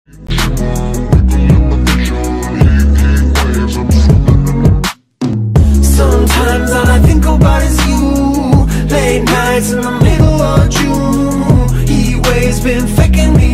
Sometimes all I think about is you. Late nights in the middle of June. Heat waves been faking me